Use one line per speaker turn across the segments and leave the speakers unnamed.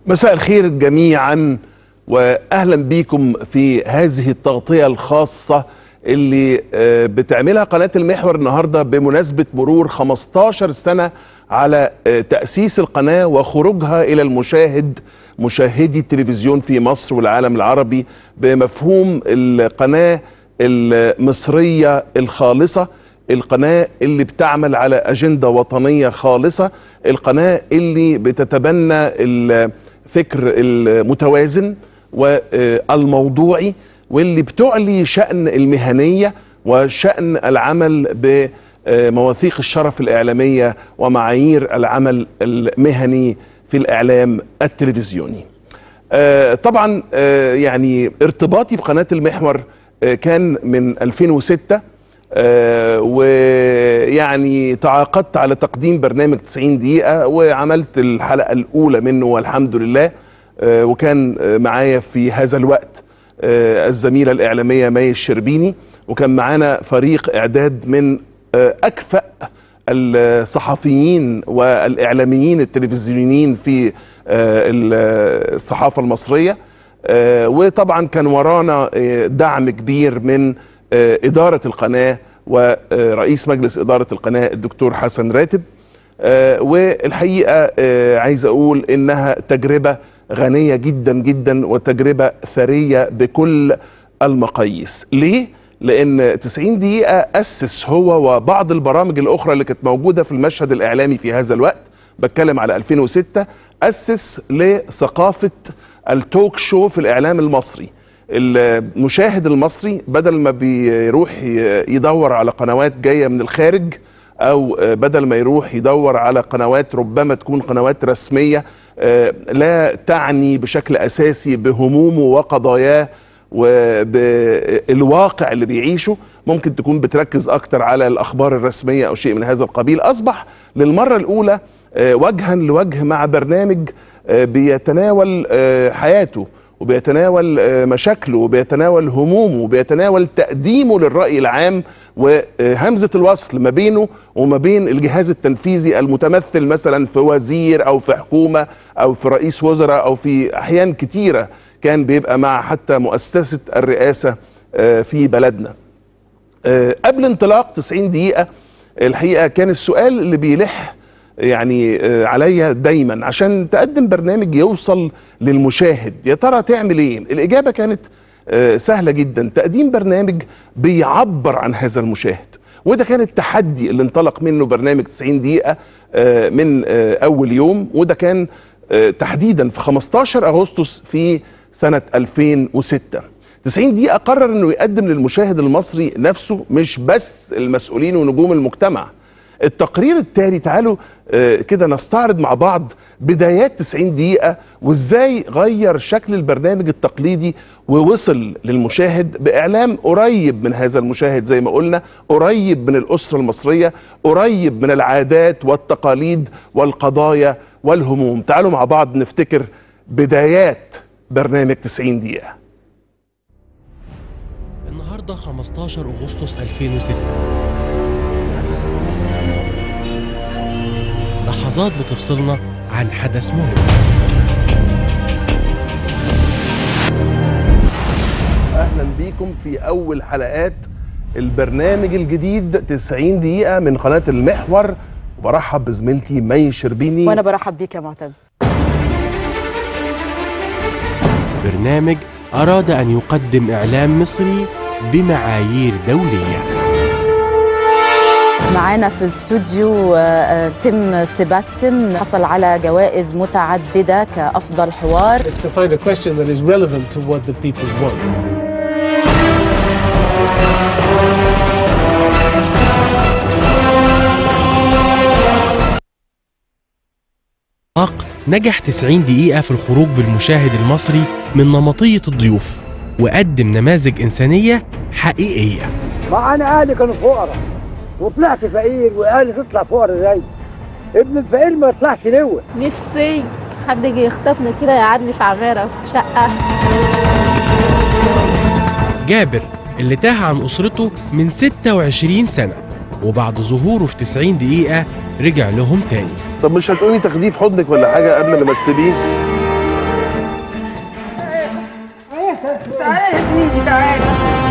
مساء الخير جميعا واهلا بيكم في هذه التغطية الخاصة اللي بتعملها قناة المحور النهاردة بمناسبة مرور 15 سنة على تأسيس القناة وخروجها إلى مشاهدي التلفزيون في مصر والعالم العربي بمفهوم القناة المصرية الخالصة، القناة اللي بتعمل على أجندة وطنية خالصة، القناة اللي بتتبنى الفكر المتوازن والموضوعي، واللي بتعلي شأن المهنية وشأن العمل بمواثيق الشرف الإعلامية ومعايير العمل المهني في الإعلام التلفزيوني. طبعا يعني ارتباطي بقناة المحور كان من 2006، ويعني تعاقدت على تقديم برنامج 90 دقيقة وعملت الحلقة الأولى منه والحمد لله. وكان معايا في هذا الوقت الزميلة الإعلامية مي الشربيني، وكان معانا فريق إعداد من أكفأ الصحفيين والإعلاميين التلفزيونيين في الصحافة المصرية. وطبعا كان ورانا دعم كبير من إدارة القناة ورئيس مجلس إدارة القناة الدكتور حسن راتب. والحقيقة عايز أقول إنها تجربة غنية جدا جدا وتجربة ثرية بكل المقاييس. ليه؟ لأن 90 دقيقة أسس هو وبعض البرامج الأخرى اللي كانت موجودة في المشهد الإعلامي في هذا الوقت، بتكلم على 2006، أسس لثقافة التوك شو في الإعلام المصري. المشاهد المصري بدل ما بيروح يدور على قنوات جاية من الخارج، أو بدل ما يروح يدور على قنوات ربما تكون قنوات رسمية لا تعني بشكل أساسي بهمومه وقضاياه وبالواقع اللي بيعيشه، ممكن تكون بتركز أكتر على الأخبار الرسمية أو شيء من هذا القبيل، أصبح للمرة الأولى وجها لوجه مع برنامج بيتناول حياته وبيتناول مشاكله وبيتناول همومه وبيتناول تقديمه للرأي العام، وهمزة الوصل ما بينه وما بين الجهاز التنفيذي المتمثل مثلا في وزير أو في حكومة أو في رئيس وزراء أو في أحيان كتيرة كان بيبقى مع حتى مؤسسة الرئاسة في بلدنا. قبل انطلاق 90 دقيقة الحقيقة كان السؤال اللي بيلح يعني عليا دايما، عشان تقدم برنامج يوصل للمشاهد يا ترى تعمل ايه؟ الإجابة كانت سهلة جدا، تقديم برنامج بيعبر عن هذا المشاهد. وده كان التحدي اللي انطلق منه برنامج 90 دقيقة من أول يوم، وده كان تحديدا في 15 أغسطس في سنة 2006. 90 دقيقة قرر انه يقدم للمشاهد المصري نفسه، مش بس المسؤولين ونجوم المجتمع. التقرير التالي تعالوا كده نستعرض مع بعض بدايات 90 دقيقة وازاي غير شكل البرنامج التقليدي ووصل للمشاهد بإعلام قريب من هذا المشاهد، زي ما قلنا قريب من الأسرة المصرية، قريب من العادات والتقاليد والقضايا والهموم. تعالوا مع بعض نفتكر بدايات برنامج 90 دقيقة.
النهاردة 15 أغسطس 2006، لحظات بتفصلنا عن حدث مهم.
أهلا بيكم في أول حلقات البرنامج الجديد 90 دقيقة من قناة المحور، وبرحب بزميلتي مي الشربيني.
وأنا برحب بيك يا معتز.
برنامج أراد أن يقدم إعلام مصري بمعايير دولية.
معانا في الاستوديو تيم سيباستيان، حصل على جوائز متعددة كأفضل حوار.
It's to find a question that is relevant to what the people want.
نجح 90 دقيقة في الخروج بالمشاهد المصري من نمطية الضيوف، وقدم نماذج إنسانية حقيقية.
ما أنا أهلي كانوا فقراء وطلعت فقير، وأهلي تطلع فقراء ازاي؟ ابن الفقير ما يطلعش لوه.
نفسي حد يجي يخطفنا كده يقعدني في عمارة في شقة.
جابر اللي تاه عن أسرته من 26 سنة، وبعد ظهوره في 90 دقيقة رجع لهم تاني.
طب مش هتقولي تاخديه في حضنك ولا حاجة قبل ما تسيبيه؟
تعالى يا سيدي تعالى.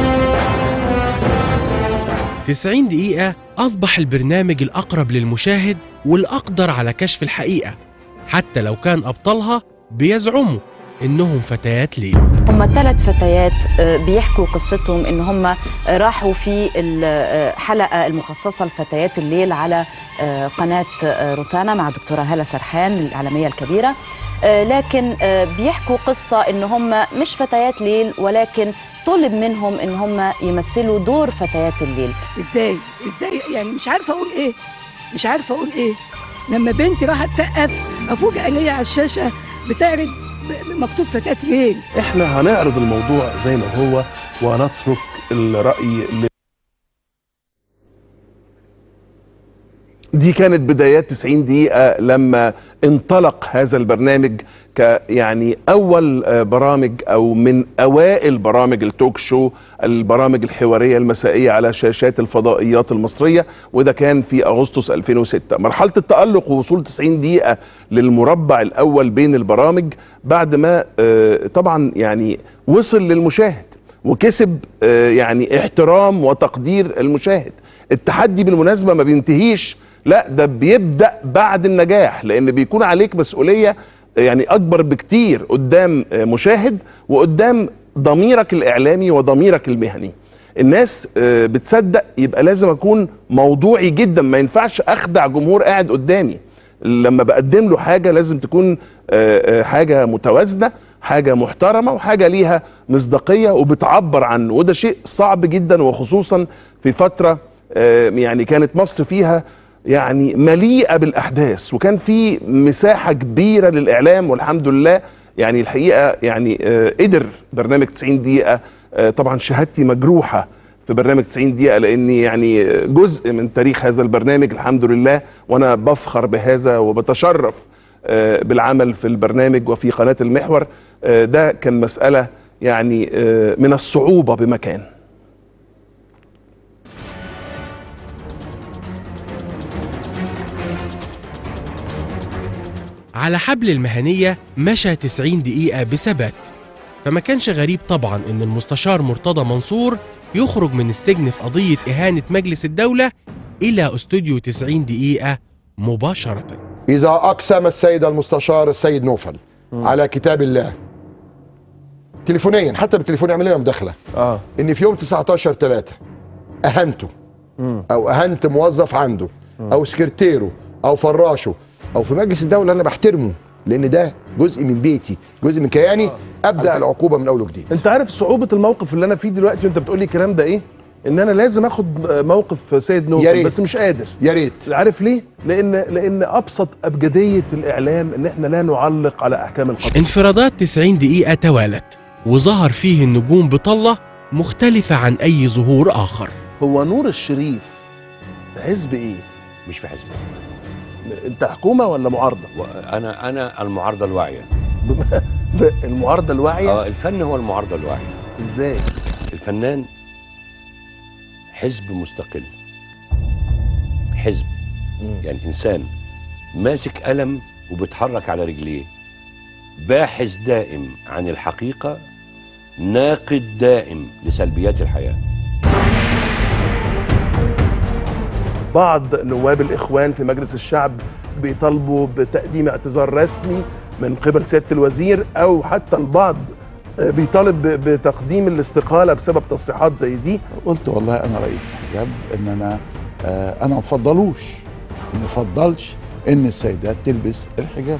90 دقيقة أصبح البرنامج الأقرب للمشاهد والأقدر على كشف الحقيقة، حتى لو كان أبطالها بيزعموا إنهم فتيات ليل.
هم 3 فتيات بيحكوا قصتهم إن هم راحوا في الحلقة المخصصة لفتيات الليل على قناة روتانا مع دكتورة هالة سرحان الإعلامية الكبيرة، لكن بيحكوا قصة إن هم مش فتيات ليل، ولكن طلب منهم إن هم يمثلوا دور فتيات الليل.
ازاي يعني مش عارفه اقول ايه لما بنتي راحت تسقف افوجئ ان هي على الشاشه بتعرض مكتوب فتاة ليل.
احنا هنعرض الموضوع زي ما هو ونترك الرأي دي كانت بدايات 90 دقيقة لما انطلق هذا البرنامج يعني أول برامج أو من أوائل برامج التوك شو، البرامج الحوارية المسائية على شاشات الفضائيات المصرية، وده كان في أغسطس 2006. مرحلة التألق ووصول 90 دقيقة للمربع الأول بين البرامج بعد ما طبعا يعني وصل للمشاهد وكسب يعني احترام وتقدير المشاهد. التحدي بالمناسبة ما بينتهيش، لا ده بيبدأ بعد النجاح، لأن بيكون عليك مسؤولية يعني أكبر بكتير قدام مشاهد وقدام ضميرك الإعلامي وضميرك المهني. الناس بتصدق، يبقى لازم أكون موضوعي جدا، ما ينفعش أخدع جمهور قاعد قدامي. لما بقدم له حاجة لازم تكون حاجة متوازنة، حاجة محترمة، وحاجة ليها مصداقية وبتعبر عنه، وده شيء صعب جدا، وخصوصا في فترة يعني كانت مصر فيها يعني مليئة بالأحداث، وكان في مساحة كبيرة للإعلام، والحمد لله يعني الحقيقة يعني قدر برنامج 90 دقيقة. طبعا شهادتي مجروحة في برنامج 90 دقيقة، لأني يعني جزء من تاريخ هذا البرنامج الحمد لله، وأنا بفخر بهذا وبتشرف بالعمل في البرنامج وفي قناة المحور. ده كان مسألة يعني من الصعوبة بمكان.
على حبل المهنية مشى 90 دقيقة بثبات، فما كانش غريب طبعا إن المستشار مرتضى منصور يخرج من السجن في قضية إهانة مجلس الدولة إلى استوديو 90 دقيقة مباشرة.
إذا أقسم السيد المستشار السيد نوفل على كتاب الله تليفونيا، حتى بالتليفون يعمل لنا مداخلة إن في يوم 19/3 أهنته أو أهنت موظف عنده أو سكرتيره أو فراشه أو في مجلس الدولة، أنا بحترمه لأن ده جزء من بيتي، جزء من كياني، أبدأ العقوبة من أول وجديد.
أنت عارف صعوبة الموقف اللي أنا فيه دلوقتي وأنت بتقولي الكلام ده إيه؟ إن أنا لازم آخد موقف سيد نوفل، بس مش قادر.
يا ريت.
عارف ليه؟ لأن أبسط أبجدية الإعلام إن إحنا لا نعلق على أحكام القضاء.
انفرادات 90 دقيقة توالت، وظهر فيه النجوم بطلة مختلفة عن أي ظهور آخر.
هو نور الشريف في حزب إيه؟
مش في حزب.
انت حكومه ولا معارضه؟
انا المعارضه الواعيه.
المعارضه الواعيه؟
الفن هو المعارضه الواعيه.
ازاي؟
الفنان حزب مستقل، حزب يعني انسان ماسك قلم وبيتحرك على رجليه، باحث دائم عن الحقيقه، ناقد دائم لسلبيات الحياه.
بعض نواب الإخوان في مجلس الشعب بيطالبوا بتقديم اعتذار رسمي من قبل سيادة الوزير، أو حتى البعض بيطالب بتقديم الاستقالة بسبب تصريحات زي دي.
قلت والله أنا رأيي في الحجاب إن أنا ما بفضلش إن السيدات تلبس الحجاب.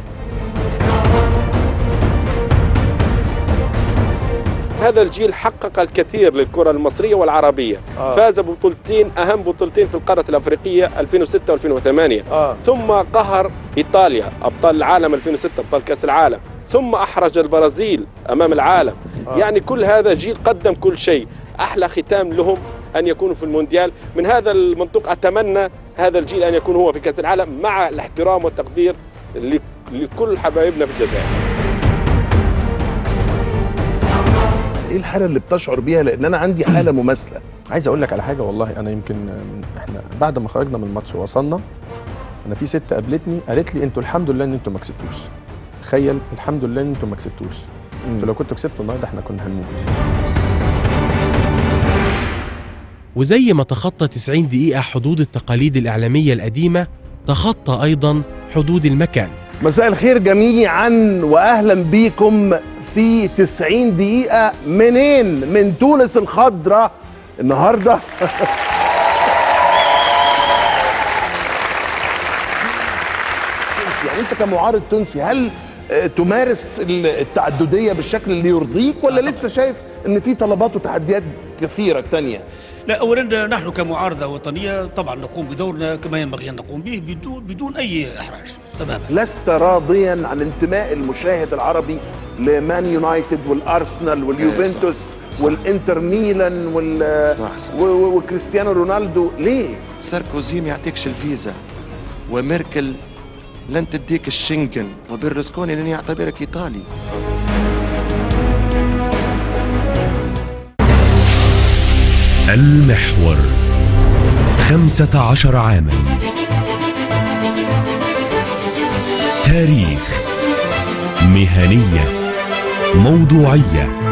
هذا الجيل حقق الكثير للكرة المصرية والعربية. فاز ببطولتين، أهم بطولتين في القارة الأفريقية 2006 و2008. ثم قهر إيطاليا أبطال العالم 2006، أبطال كأس العالم، ثم أحرج البرازيل أمام العالم. يعني كل هذا جيل قدم كل شيء. أحلى ختام لهم أن يكونوا في المونديال. من هذا المنطق أتمنى هذا الجيل أن يكون هو في كأس العالم، مع الاحترام والتقدير لكل حبايبنا في الجزائر.
ايه الحاله اللي بتشعر بيها؟ لان انا عندي حاله مماثله.
عايز اقول لك على حاجه والله، انا يمكن احنا بعد ما خرجنا من الماتش ووصلنا، انا في ست قابلتني قالت لي انتوا الحمد لله ان انتوا ما كسبتوش. تخيل، الحمد لله ان انتوا ما كسبتوش. قلت له لو كنت كسبت النهارده احنا كنا هنموت.
وزي ما تخطى 90 دقيقة حدود التقاليد الإعلامية القديمة، تخطى أيضا حدود المكان.
مساء الخير جميعا واهلا بيكم في 90 دقيقة منين؟ من تونس الخضراء النهارده. يعني انت كمعارض تونسي هل تمارس التعددية بالشكل اللي يرضيك ولا لسه شايف ان في طلبات وتحديات كثيرة تانية؟
لا، اولا نحن كمعارضه وطنيه طبعا نقوم بدورنا كما ينبغي ان نقوم به بدون اي احراج تماما.
لست راضيا عن انتماء المشاهد العربي لمان يونايتد والارسنال واليوفنتوس والانتر ميلان وكريستيانو رونالدو ليه؟
ساركوزي ما يعطيكش الفيزا، وميركل لن تديك الشنغن، وبيرلسكوني لن يعتبرك ايطالي.
المحور 15 عاما، تاريخ، مهنية، موضوعية،